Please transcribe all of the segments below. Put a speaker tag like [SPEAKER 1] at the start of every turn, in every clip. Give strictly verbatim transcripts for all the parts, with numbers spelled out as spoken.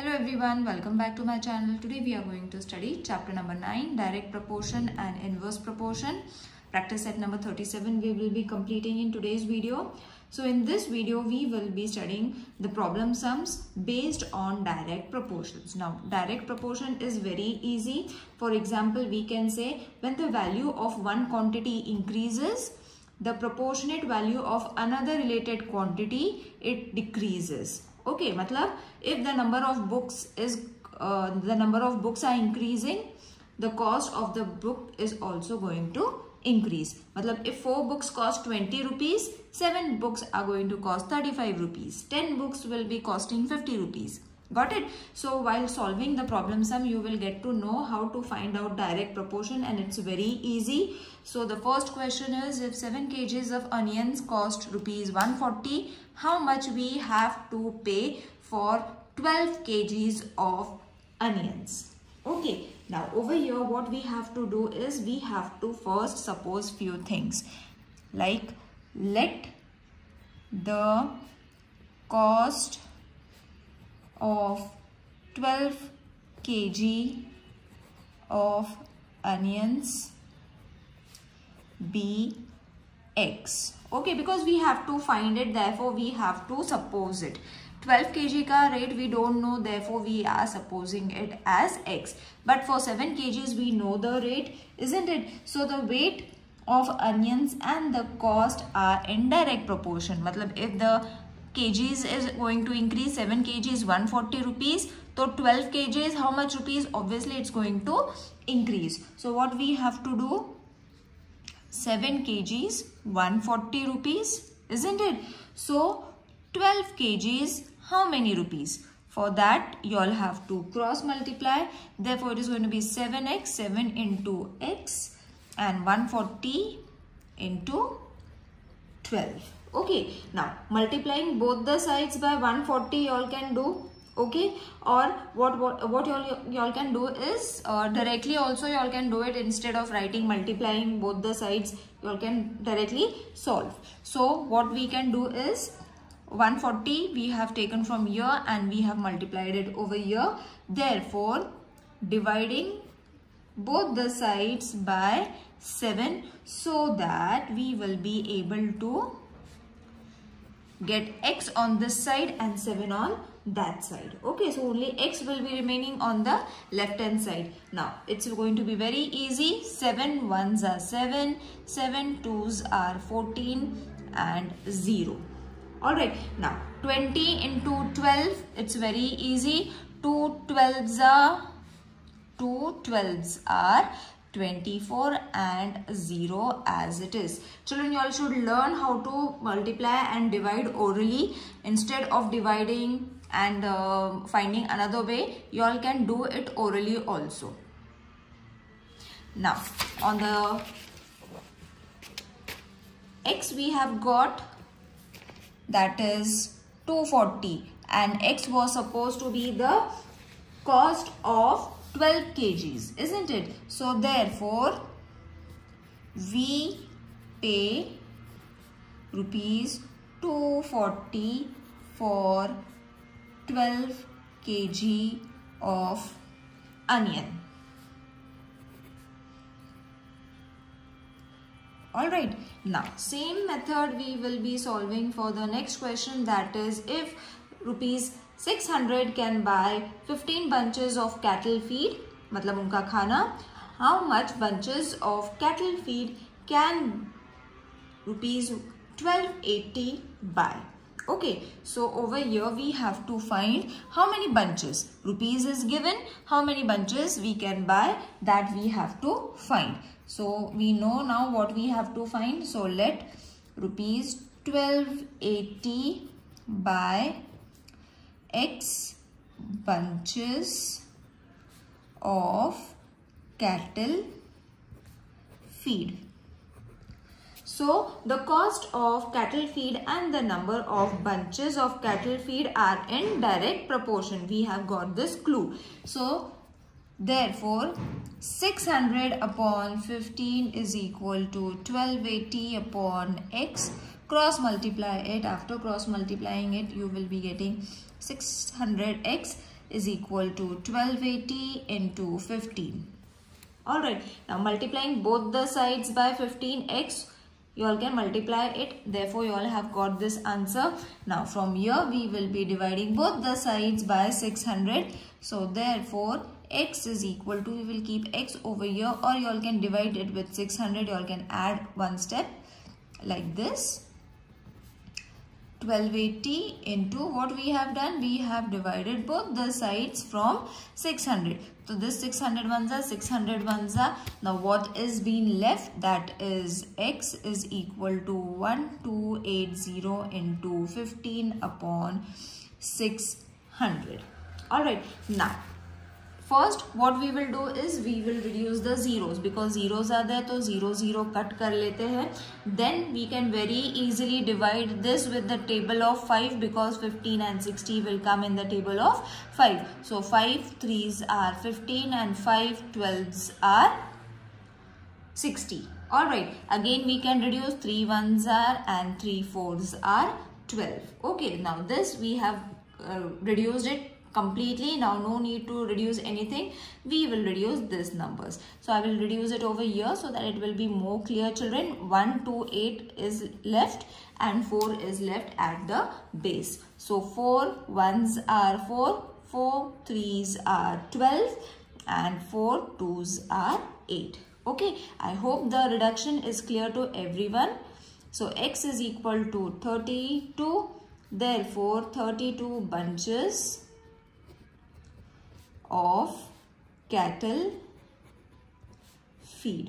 [SPEAKER 1] Hello everyone, welcome back to my channel. Today we are going to study chapter number nine, direct proportion and inverse proportion. Practice set number thirty-seven we will be completing in today's video. So in this video we will be studying the problem sums based on direct proportions. Now direct proportion is very easy. For example, we can say when the value of one quantity increases, the proportionate value of another related quantity, it decreases. Okay, matlab if the number of books is uh, the number of books are increasing, the cost of the book is also going to increase. Matlab if four books cost twenty rupees, seven books are going to cost thirty-five rupees, ten books will be costing fifty rupees. Got it? So while solving the problem sum, you will get to know how to find out direct proportion, and it's very easy. So the first question is, if seven kilograms of onions cost rupees one hundred forty, how much we have to pay for twelve kilograms of onions? Okay, now over here what we have to do is we have to first suppose few things, like let the cost of twelve kilograms of onions be X. Okay, because we have to find it, therefore we have to suppose it. twelve kilograms ka rate we don't know, therefore we are supposing it as X. But for seven kilograms we know the rate, isn't it? So the weight of onions and the cost are in direct proportion. Matlab if the kgs is going to increase, seven kilograms is one hundred forty rupees, so twelve kilograms how much rupees? Obviously it's going to increase. So what we have to do, seven kilograms one hundred forty rupees, isn't it? So twelve kilograms how many rupees? For that you all have to cross multiply, therefore it is going to be seven x, seven into x, and one hundred forty into twelve. Okay, now multiplying both the sides by one hundred forty you all can do. Okay, or what what what you all you all can do is uh, directly also you all can do it. Instead of writing multiplying both the sides, you all can directly solve. So what we can do is one hundred forty we have taken from here and we have multiplied it over here. Therefore dividing both the sides by seven, so that we will be able to get x on this side and seven on that side. Okay, so only x will be remaining on the left hand side. Now it's going to be very easy. seven ones are seven, seven twos are fourteen, and zero. Alright, now twenty into twelve, it's very easy. two twelves are two twelves are twenty-four and zero as it is. Children, you all should learn how to multiply and divide orally. Instead of dividing and uh, finding another way, you all can do it orally also. Now on the x we have got, that is two hundred forty, and x was supposed to be the cost of twelve kilograms, isn't it? So therefore we pay rupees two hundred forty for twelve kilograms of onion. Alright, now same method we will be solving for the next question, that is if rupees six hundred can buy fifteen bunches of cattle feed, matlab unka khana, how much bunches of cattle feed can rupees twelve eighty buy? Okay, so over here we have to find how many bunches. Rupees is given, how many bunches we can buy, that we have to find. So we know now what we have to find. So let rupees twelve eighty buy X bunches of cattle feed. So the cost of cattle feed and the number of bunches of cattle feed are in direct proportion. We have got this clue. So therefore six hundred upon fifteen is equal to twelve eighty upon X. Cross multiply it. After cross multiplying it, you will be getting six hundred x is equal to twelve eighty into fifteen. Alright, now multiplying both the sides by fifteen x, you all can multiply it. Therefore, you all have got this answer. Now, from here, we will be dividing both the sides by six hundred. So, therefore, x is equal to, we will keep x over here, or you all can divide it with six hundred. You all can add one step like this. twelve eighty into what we have done, we have divided both the sides from six hundred. So this six hundred ones are six hundred ones are. Now what is being left, that is x is equal to one two eight zero into fifteen upon six hundred. Alright, now first what we will do is we will reduce the zeros, because zeros are there, so zero zero cut kar lete hai. Then we can very easily divide this with the table of five, because fifteen and sixty will come in the table of five. So five threes are fifteen and five twelves are sixty. Alright, again we can reduce, three ones are and three fours are twelve. Okay, now this we have uh, reduced it completely. Now no need to reduce anything. We will reduce these numbers. So I will reduce it over here so that it will be more clear, children. one, two, eight is left and four is left at the base. So four ones are four, four threes are twelve and four twos are eight. Okay, I hope the reduction is clear to everyone. So x is equal to thirty-two. Therefore thirty-two bunches of cattle feed.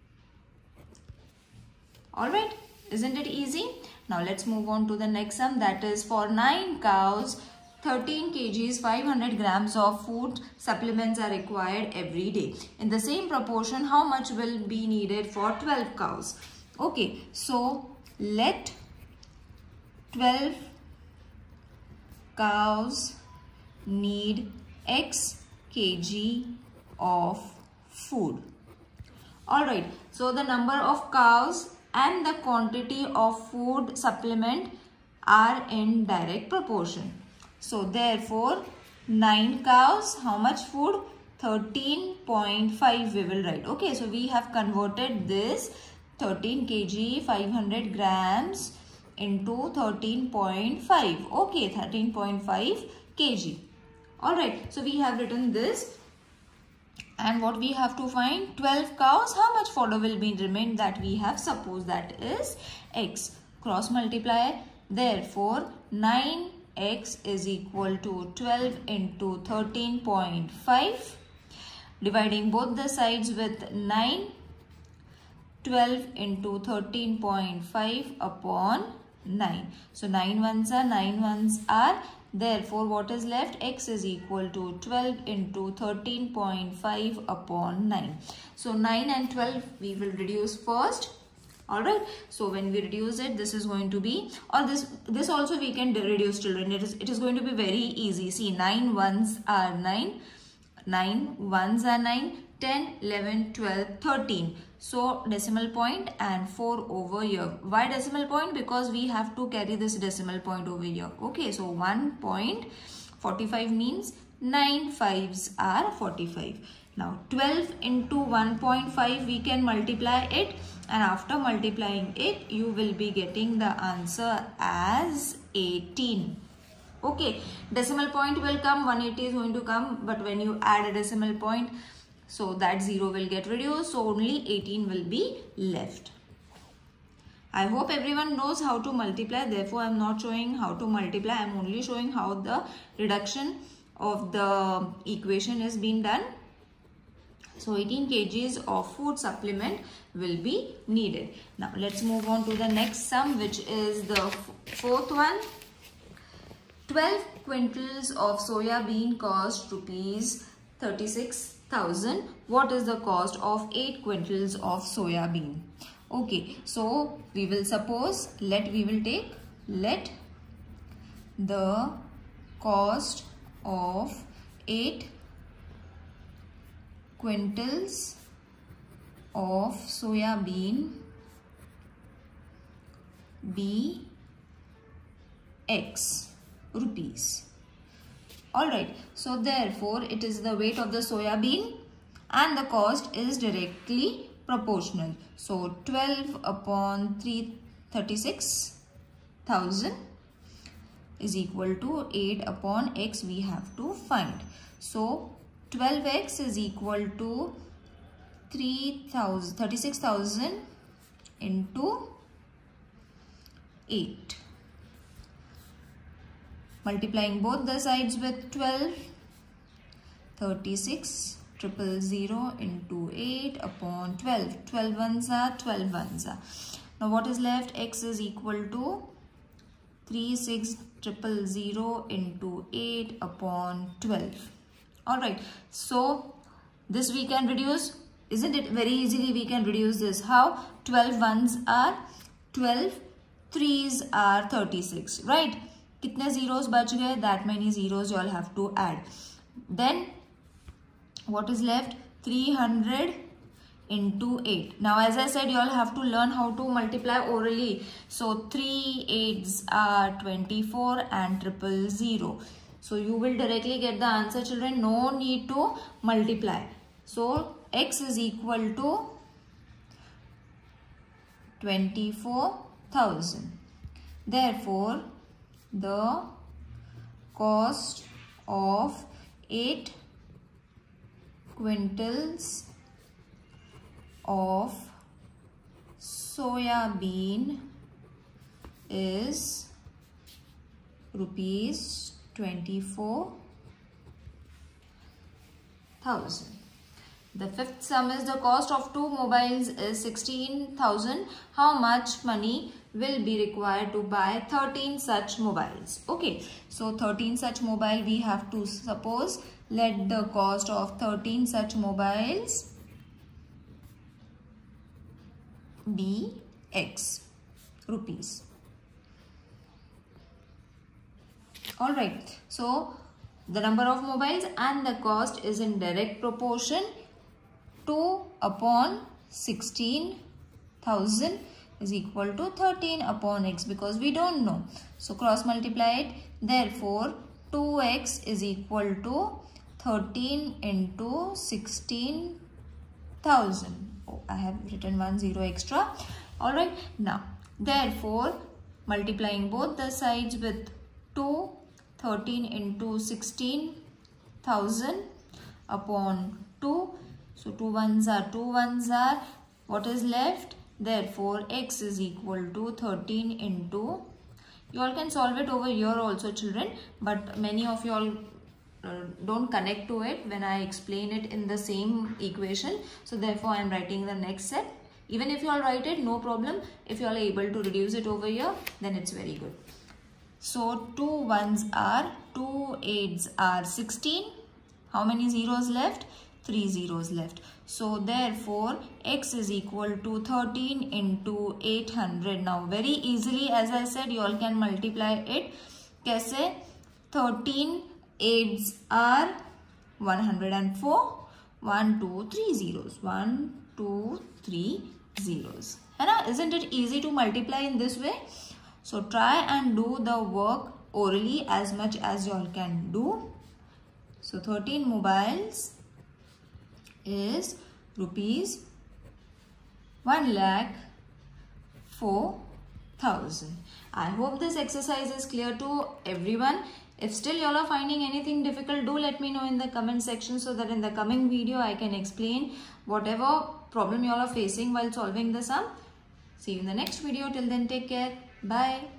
[SPEAKER 1] Alright, isn't it easy? Now let's move on to the next sum, that is for nine cows, thirteen kilograms, five hundred grams of food supplements are required every day. In the same proportion, how much will be needed for twelve cows? Okay, so let twelve cows need X kg of food. Alright, so the number of cows and the quantity of food supplement are in direct proportion. So therefore nine cows, how much food? thirteen point five we will write. Okay, so we have converted this thirteen kilograms, five hundred grams into thirteen point five. Okay, thirteen point five kilograms. Alright, so we have written this, and what we have to find, twelve cows, how much fodder will be remain, that we have supposed that is x. Cross multiply, therefore nine x is equal to twelve into thirteen point five. Dividing both the sides with nine, twelve into thirteen point five upon nine. So nine ones are, nine ones are. Therefore, what is left? X is equal to twelve into thirteen point five upon nine. So, nine and twelve we will reduce first. Alright. So, when we reduce it, this is going to be, or this this also we can reduce, children. It is, it is going to be very easy. See, nine ones are nine. nine ones are nine. ten, eleven, twelve, thirteen. So, decimal point and four over here. Why decimal point? Because we have to carry this decimal point over here. Okay, so one point four five means nine fives are forty-five. Now, twelve into one point five we can multiply it, and after multiplying it, you will be getting the answer as eighteen. Okay, decimal point will come, one hundred eighty is going to come, but when you add a decimal point, so that zero will get reduced, so only eighteen will be left. I hope everyone knows how to multiply. Therefore, I am not showing how to multiply. I am only showing how the reduction of the equation is being done. So, eighteen kilograms of food supplement will be needed. Now, let's move on to the next sum, which is the fourth one. twelve quintals of soya bean cost rupees thirty-six thousand. What is the cost of eight quintals of soya bean? Okay, so we will suppose, let we will take, let the cost of eight quintals of soya bean be X rupees. Alright, so therefore it is the weight of the soya bean and the cost is directly proportional. So twelve upon three hundred thirty-six thousand is equal to eight upon x we have to find. So twelve x is equal to thirty-six thousand into eight. Multiplying both the sides with twelve, thirty-six triple zero into eight upon twelve. twelve ones are twelve ones are. Now what is left? X is equal to thirty-six triple zero into eight upon twelve. Alright, so this we can reduce, isn't it? Very easily we can reduce this. How? twelve ones are twelve, threes are thirty-six, right? Kitne zeros bach gaye? That many zeros you all have to add. Then what is left? three hundred into eight. Now as I said, you all have to learn how to multiply orally. So three eights are twenty-four and triple zero. So you will directly get the answer, children. No need to multiply. So x is equal to twenty-four thousand. Therefore, the cost of eight quintals of soya bean is rupees twenty-four thousand. The fifth sum is the cost of two mobiles is sixteen thousand. How much money will be required to buy thirteen such mobiles? Okay, so thirteen such mobile we have to suppose. Let the cost of thirteen such mobiles be X rupees. Alright, so the number of mobiles and the cost is in direct proportion. two upon sixteen thousand is equal to thirteen upon x because we don't know. So cross multiply it. Therefore, two x is equal to thirteen into sixteen thousand. Oh, I have written one zero extra. Alright, now therefore multiplying both the sides with two, thirteen into sixteen thousand upon two. So two ones are two ones are. What is left? Therefore x is equal to thirteen into. You all can solve it over here also, children, but many of you all uh, don't connect to it when I explain it in the same equation. So therefore I am writing the next step. Even if you all write it, no problem. If you all are able to reduce it over here, then it's very good. So two ones are, two eights are sixteen. How many zeros left? Three zeros left. So therefore x is equal to thirteen into eight hundred. Now very easily, as I said, you all can multiply it. Kaise? thirteen eights are one hundred four. one, two, three zeros. one, two, three zeros. Isn't it easy to multiply in this way? So try and do the work orally as much as you all can do. So thirteen mobiles is rupees one lakh four thousand. I hope this exercise is clear to everyone. If still you all are finding anything difficult, do let me know in the comment section so that in the coming video I can explain whatever problem you all are facing while solving the sum. See you in the next video. Till then, take care. Bye.